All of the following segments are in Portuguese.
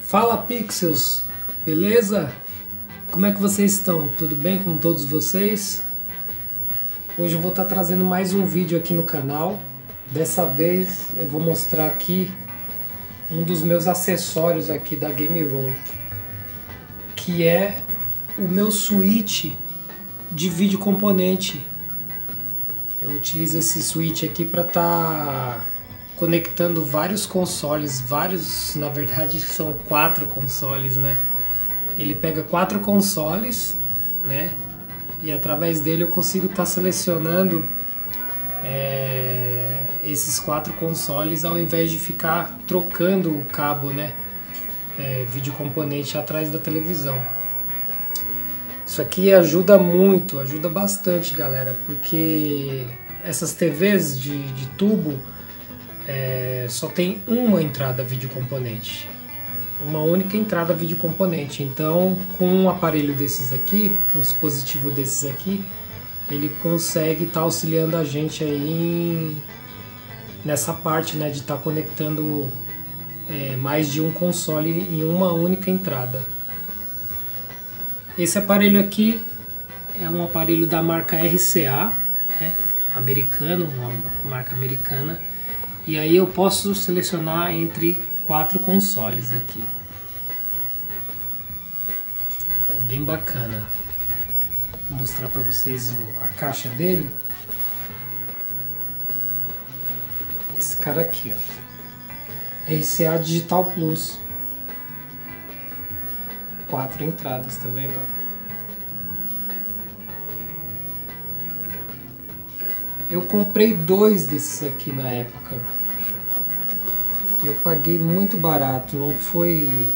Fala Pixels, beleza? Como é que vocês estão? Tudo bem com todos vocês? Hoje eu vou estar trazendo mais um vídeo aqui no canal. Dessa vez eu vou mostrar aqui um dos meus acessórios aqui da Game Room, que é o meu switch de vídeo componente. Eu utilizo esse switch aqui para estar conectando vários consoles, na verdade são 4 consoles, né? Ele pega 4 consoles, né? E através dele eu consigo estar selecionando esses 4 consoles, ao invés de ficar trocando o cabo, né? Vídeo componente atrás da televisão. Isso aqui ajuda muito, ajuda bastante, galera, porque essas TVs de tubo só tem uma entrada vídeo componente, uma única entrada vídeo componente. Então, com um aparelho desses aqui, um dispositivo desses aqui, ele consegue estar auxiliando a gente aí nessa parte, né, de estar conectando mais de um console em uma única entrada. Esse aparelho aqui é um aparelho da marca RCA, né, americano, uma marca americana. E aí eu posso selecionar entre 4 consoles aqui. É bem bacana. Vou mostrar para vocês a caixa dele. Esse cara aqui, ó. RCA Digital Plus. 4 entradas, tá vendo? Eu comprei 2 desses aqui na época. Eu paguei muito barato, não foi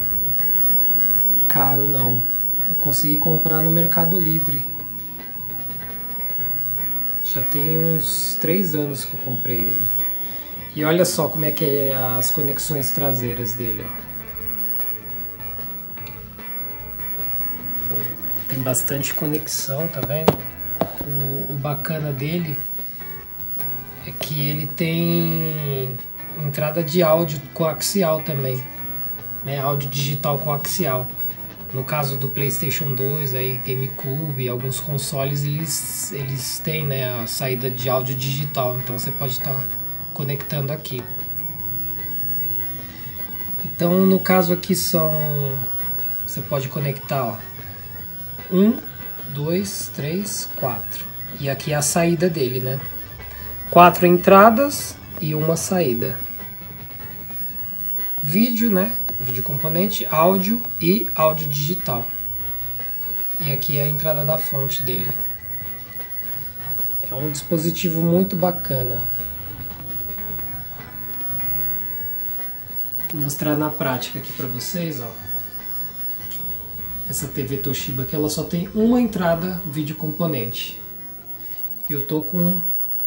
caro não. Eu consegui comprar no Mercado Livre. Já tem uns 3 anos que eu comprei ele. E olha só como é que é as conexões traseiras dele, ó. Tem bastante conexão, tá vendo? O bacana dele é que ele tem entrada de áudio coaxial também, né? Áudio digital coaxial. No caso do PlayStation 2, aí, GameCube, alguns consoles eles têm, né, a saída de áudio digital, então você pode estar conectando aqui. Então, no caso aqui você pode conectar, ó, 1, 2, 3, 4. E aqui é a saída dele, né? 4 entradas e uma saída. Vídeo, né? Vídeo componente, áudio e áudio digital. E aqui é a entrada da fonte dele. É um dispositivo muito bacana. Vou mostrar na prática aqui para vocês, ó. Essa TV Toshiba aqui, ela só tem uma entrada vídeo componente. E eu tô com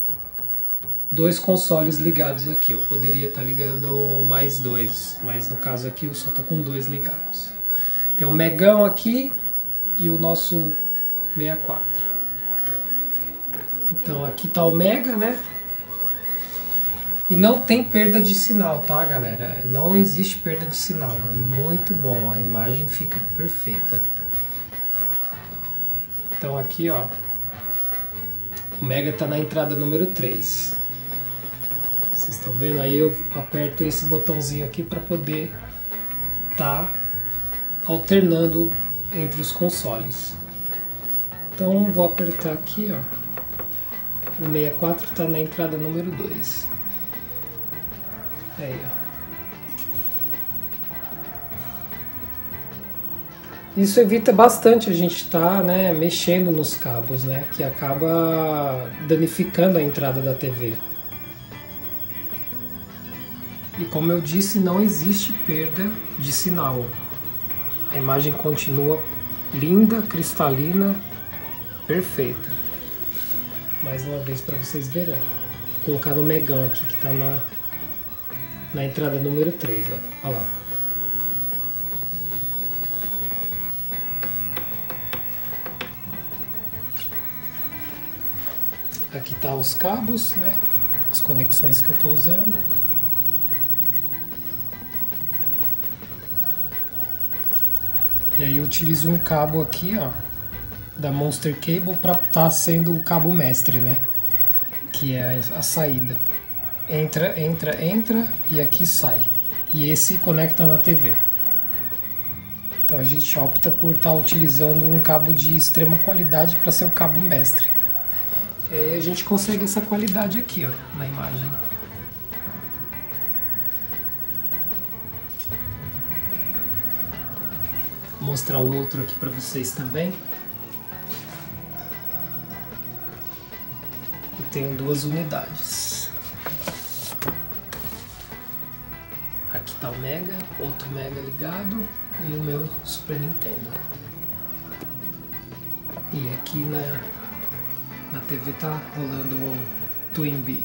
2 consoles ligados aqui. Eu poderia estar ligando mais 2, mas no caso aqui eu só tô com 2 ligados. Tem o Megão aqui e o nosso 64. Então aqui tá o Mega, né? E não tem perda de sinal, tá, galera? Não existe perda de sinal. É muito bom, a imagem fica perfeita. Então aqui, ó, o Mega tá na entrada número 3. Vocês estão vendo? Aí eu aperto esse botãozinho aqui para poder tá alternando entre os consoles. Então vou apertar aqui, ó. O 64 tá na entrada número 2. Aí, ó. Isso evita bastante a gente estar, né, mexendo nos cabos, né, que acaba danificando a entrada da TV. E como eu disse, não existe perda de sinal. A imagem continua linda, cristalina, perfeita. Mais uma vez para vocês verem. Vou colocar no Megão aqui, que está na entrada número 3, ó. Olha lá. Aqui tá os cabos, né? As conexões que eu estou usando. E aí eu utilizo um cabo aqui, ó, da Monster Cable para estar sendo o cabo mestre, né? Que é a saída. Entra e aqui sai. E esse conecta na TV. Então a gente opta por estar utilizando um cabo de extrema qualidade para ser o cabo mestre. E aí a gente consegue essa qualidade aqui, ó, na imagem. Vou mostrar o outro aqui para vocês também. Eu tenho 2 unidades. Aqui tá o Mega, outro Mega ligado e o meu Super Nintendo. E aqui na TV tá rolando um Twinbee.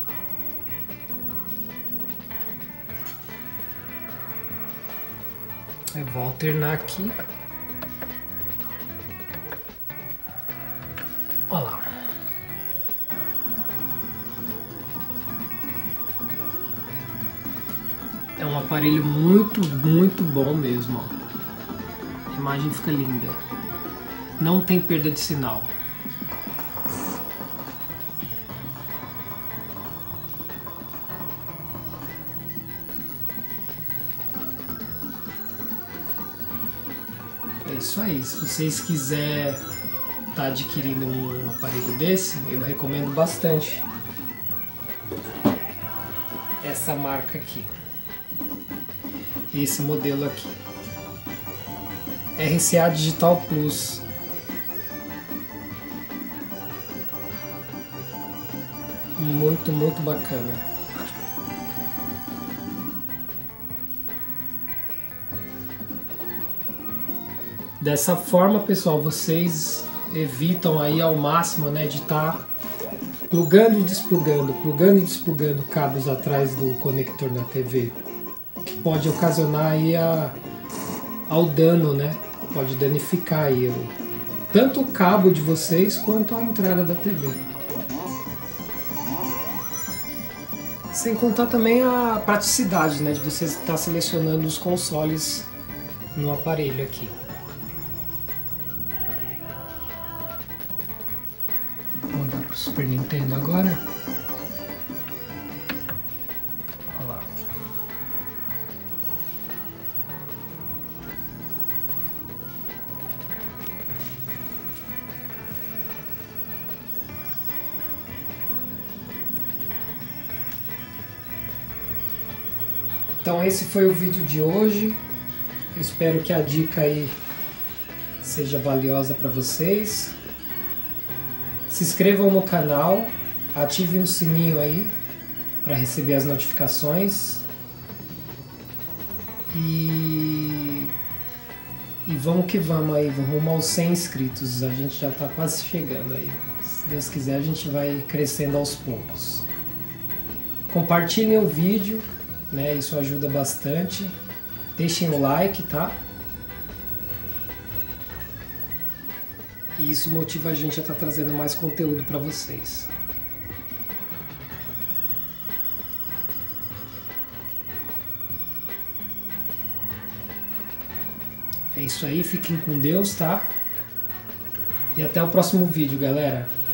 Eu vou alternar aqui. Olha lá. É um aparelho muito bom mesmo, ó. A imagem fica linda. Não tem perda de sinal. É isso aí. Se vocês quiserem estar adquirindo um aparelho desse, eu recomendo bastante essa marca aqui. Esse modelo aqui. RCA Digital Plus. Muito bacana. Dessa forma, pessoal, vocês evitam aí ao máximo, né, de estar plugando e desplugando cabos atrás do conector na TV, que pode ocasionar aí ao dano, né? Pode danificar aí tanto o cabo de vocês quanto a entrada da TV. Sem contar também a praticidade, né, de você estar selecionando os consoles no aparelho aqui. Vou mudar para o Super Nintendo agora. Olha lá. Então esse foi o vídeo de hoje. Eu espero que a dica aí seja valiosa para vocês. Se inscrevam no canal, ativem o sininho aí para receber as notificações. E vamos que vamos aí, vamos rumo aos 100 inscritos. A gente já está quase chegando aí. Se Deus quiser, a gente vai crescendo aos poucos. Compartilhem o vídeo, né? Isso ajuda bastante. Deixem o like, tá? E isso motiva a gente a estar trazendo mais conteúdo para vocês. É isso aí, fiquem com Deus, tá? E até o próximo vídeo, galera.